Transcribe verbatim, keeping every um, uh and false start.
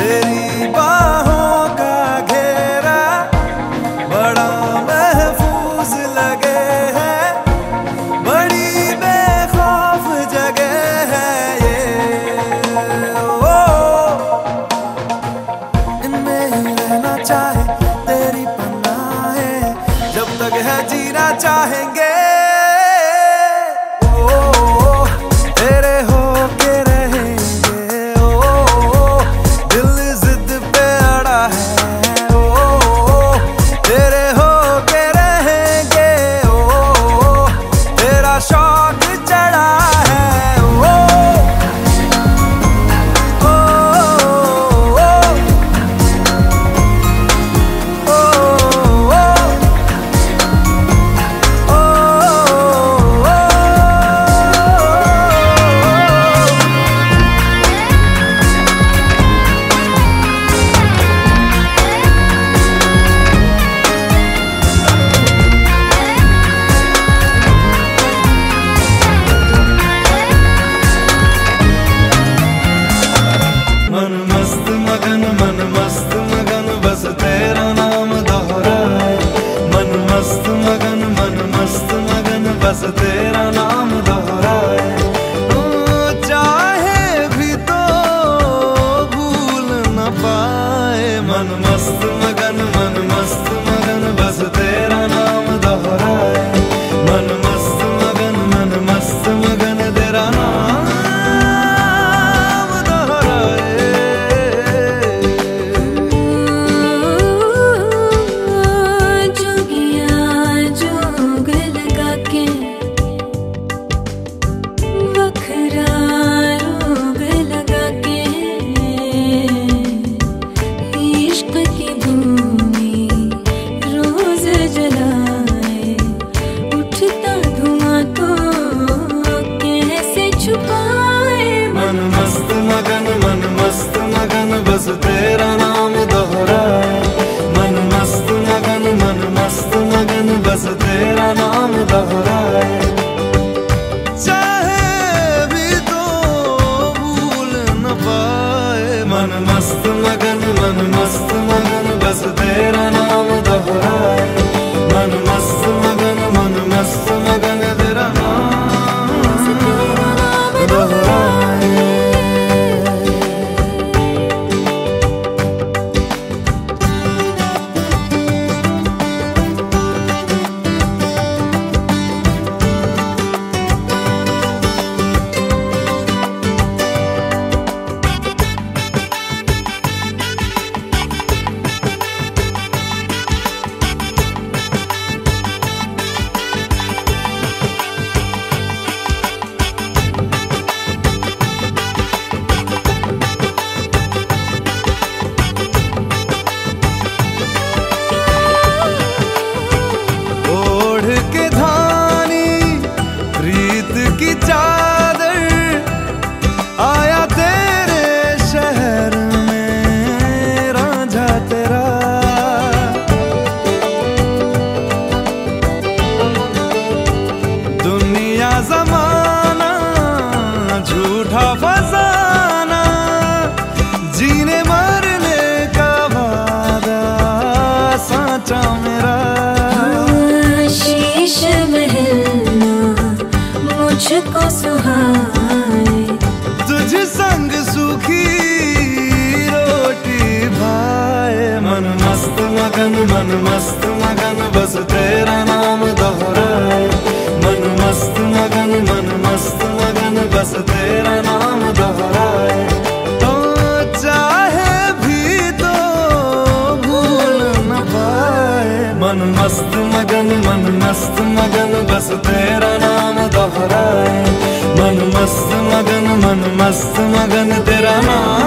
तेरी बाहों का घेरा बड़ा महफूज लगे है, बड़ी बेखौफ जगह है ये। ओ इनमें ही रहना चाहे तेरी पनाहें, जब तक है जीना चाहेंगे। मन मस्त मगन बस तेरा नाम दोहराए, मन मस्त मगन मन मस्त मगन बस तेरा नाम दोहराए। चाहे भी तो भूल न पाए, मन मस्त मगन मन मस्त मगन बस तेरा नाम दोहराए, मन मस्त मगन मन मस्त मगन तेरा नाम। मन मस्त मगन मन मस्त मगन बस तेरा नाम दोहराए, मन मस्त मगन मन मस्त मगन बस तेरा नाम दोहराए। चाहे भी तो भूल न पाए, मन मस्त मगन मन मस्त मगन बस तेरा नाम दोहराए, मन मस्त मगन मन मस्त मगन तेरा नाम दोहराए। की चादर आया तेरे शहर में रांझा तेरा, दुनिया जमाना झूठा फसाना, जीने मरने का वादा साचा मेरा। शीश महल मुझको सुहाए, तुझ संग सूखी रोटी भाए। मन मस्त मगन मन मस्त मगन बस तेरा नाम दोहराए, मन मस्त मगन मन मस्त मगन बस तेरा नाम दोहराए। तो चाहे भी तो भूल न पाए, मन मस्त मगन मन मस्त मगन बस तेरा नाम दोहराए, मन मस्त मगन मन मस्त मगन तेरा नाम।